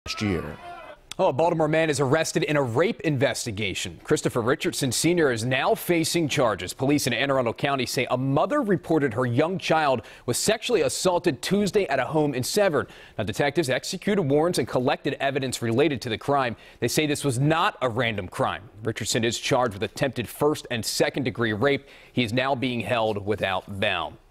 last year. Oh, a Baltimore man is arrested in a rape investigation. Christopher Richardson Sr. is now facing charges. Police in Anne Arundel County say a mother reported her young child was sexually assaulted Tuesday at a home in Severn. Now, detectives executed warrants and collected evidence related to the crime. They say this was not a random crime. Richardson is charged with attempted first and second degree rape. He is now being held without bail.